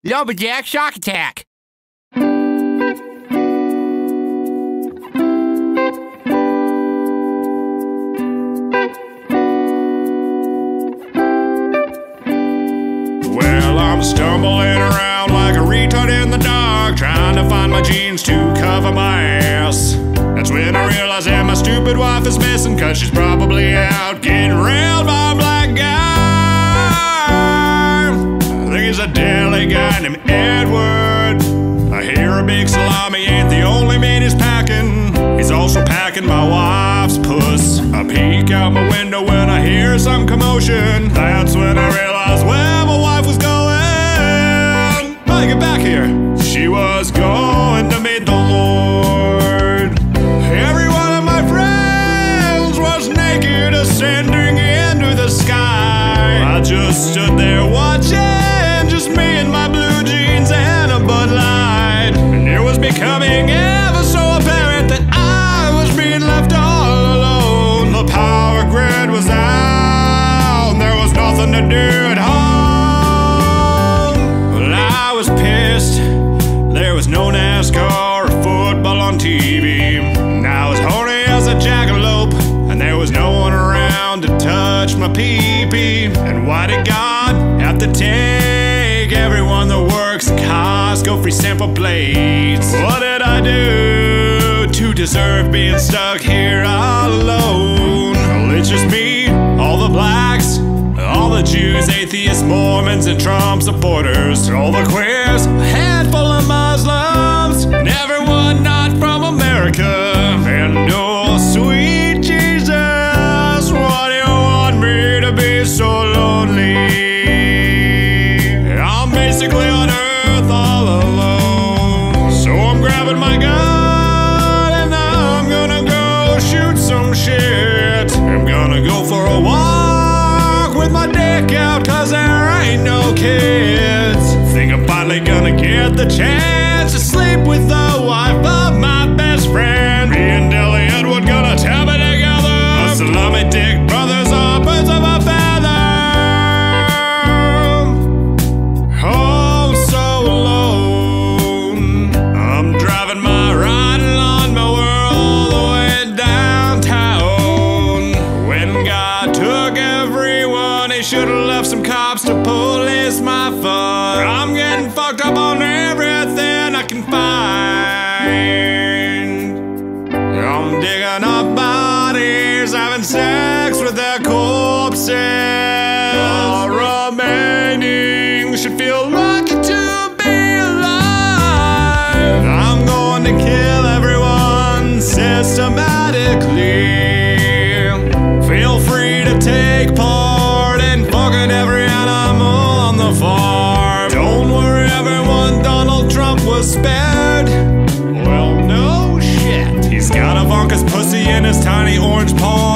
Lumberjack Shock Attack. Well, I'm stumbling around like a retard in the dark, trying to find my jeans to cover my ass. That's when I realize that my stupid wife is missing, cause she's probably out getting railed by a black guy. I think he's a deli guy named Edward. I hear a big salami ain't the only meat he's packing. He's also packing my wife's puss. I peek out my window when I hear some commotion. That's when I realize where my wife was going. Hey, get back here. She was going to meet the Lord. Every one of my friends was naked, ascending into the sky. I just stood there watching, just me and my blue jeans and a Bud Light. And it was becoming ever so apparent that I was being left all alone. The power grid was out, there was nothing to do at home. Well, I was pissed. There was no NASCAR or football on TV. And I was horny as a jackalope, and there was no one around to touch my pee-pee. And why did God have to take everyone that works at Costco free sample plates? What did I do to deserve being stuck here all alone? Well, it's just me, all the blacks, all the Jews, atheists, Mormons, and Trump supporters, all the queers, a handful of Muslims, and everyone not from America. And oh, sweet Jesus, why do you want me to be so lonely? I'm basically on earth all alone. So I'm grabbing my gun and I'm gonna go shoot some shit. I'm gonna go for a walk with my dick out, cause there ain't no kids. Think I'm finally gonna get the chance to sleep with the wife of my best friend. Me and Deli Edward gonna tap it together. A salami dick brothers are birds of a feather. Oh, I'm so alone. I'm driving my riding lawnmower all the way downtown. When God took everyone, he should've left some cops to police my fun. I'm getting fucked up on everything I can find. I'm digging up bodies, having sex with their corpses. All remaining should feel lucky to be alive. I'm going to kill everyone systematically. Feel free to take part in fucking every animal on the farm. Don't worry everyone, Donald Trump was spared. Well, no shit. He's got Ivanka's pussy in his tiny orange paw.